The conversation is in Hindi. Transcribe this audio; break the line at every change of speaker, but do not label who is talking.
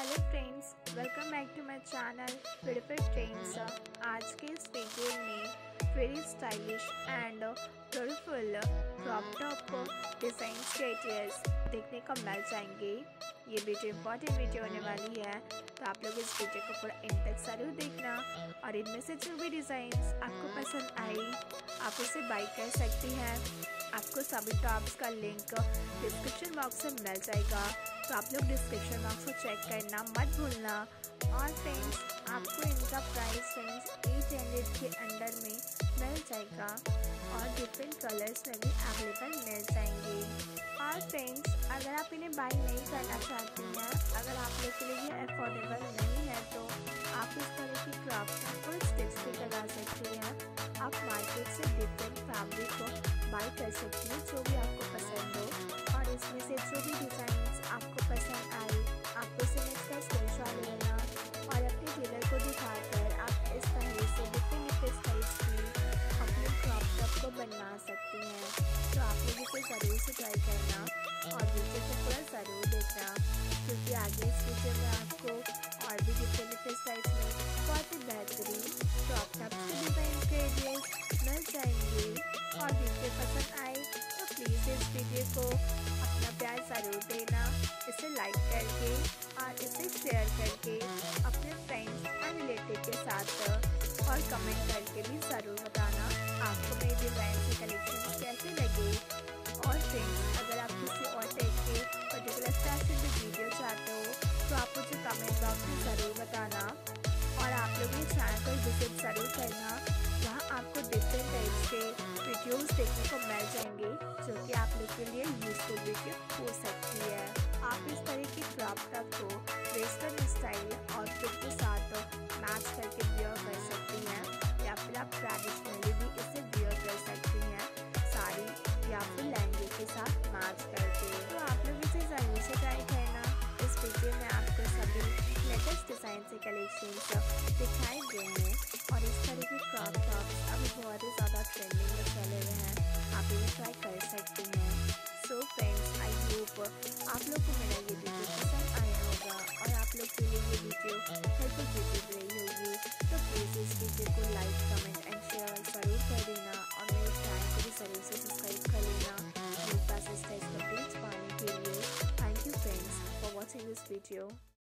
Hello friends, welcome back to my channel beautiful trends. आज के इस वीडियो में very stylish and beautiful crop top design ideas देखने को मिल जाएंगे। ये वीडियो इंपॉर्टेंट वीडियो होने वाली है, तो आप लोग इस वीडियो को पूरा एंड तक जरूर देखना और इनमें से जो भी डिज़ाइंस आपको पसंद आई आप उसे बाई कर सकती हैं। आपको सभी टॉप्स का लिंक डिस्क्रिप्शन बॉक्स में मिल जाएगा, तो आप लोग डिस्क्रिप्शन बॉक्स को चेक करना मत भूलना। और फ्रेंड्स, आपको इनका प्राइस रेंज 800 के अंडर में मिल जाएगा और डिफरेंट कलर्स में भी अवेलेबल मिल जाएंगे। और फ्रेंड्स, अगर आप इन्हें बाई नहीं करना चाहती हैं, अगर आप लोग के लिए ये अफोर्डेबल नहीं है, तो आप इस तरह की क्रॉप को स्टिच भी लगा सकती हैं। आप मार्केट से डिफरेंट फैब्रिक को बाई कर सकती हैं जो भी आपको पसंद हो, और इसमें से जो भी डिज़ाइंस आपको पसंद आए आप उस इमेज का स्क्रीनशॉट लेना और अपने टेलर को दिखाकर आप इस तरह से डिफरेंट साइज की अपने क्रॉप टॉप को बनवा सकती हैं। तो आप लोग इसे ज़रूर से ट्राई करना और वीडियो को पूरा ज़रूर देखना, क्योंकि आगे इस वीडियो में आपको और भी डिफरेंट साइज में बहुत ही बेहतरीन क्रॉप टॉप के डिज़ाइन के आइडियाज मिल जाएंगे। और वीडियो पसंद आए तो प्लीज़ इस वीडियो को अपना प्यार ज़रूर देना, इसे लाइक करके और इसे शेयर करके अपने फ्रेंड्स एंड रिलेटिव के साथ और कमेंट करके भी ज़रूर बताना आपको मेरे डिज़ाइन के कलेक्शन कैसे लगे। और फ्रेंड्स, अगर आप किसी और टाइप के पर्टिकुलर फैशन में वीडियो चाहते हो तो आप मुझे कमेंट बॉक्स में ज़रूर बताना। और आप लोग ये चैनल पर विजिट ज़रूर करना, वहाँ आपको डिफरेंट टाइप्स के वीडियोस देखने को मिल जाएंगे जो कि आप लोग के लिए यूजफुल वीडियो हो सकती है। आप इस तरह की क्रॉप टॉप को वेस्टर्न स्टाइल आउटफिट के साथ मैच करके वियर कर सकती हैं, या फिर आप ट्रेडिशनली भी इसे वियर कर सकती हैं साड़ी या फिर लहंगे के साथ मैच करके। तो आप लोग इसे ज़रूर से ट्राई करना। इस वीडियो में आपको सभी लेटेस्ट डिज़ाइन से कलेक्शन दिखाई देंगे और इस तरह की क्रॉप टॉप्स अभी बहुत ही ज़्यादा ट्रेंडिंग में चले हुए हैं, आप इन्हें ट्राई कर सकती हैं। सो फ्रेंड्स, आई होप आप लोग को मेरा ये वीडियो पसंद आया होगा और आप लोग के लिए ये वीडियो हेल्पफुल रही होगी। तो प्लीज़ इस वीडियो को लाइक, कमेंट एंड शेयर ज़रूर कर देना और मेरे चैनल को भी ज़रूर से सब्सक्राइब कर लेना मेरे पास इस टाइप का अपडेट्स पाने के लिए। Thank you friends for watching this video.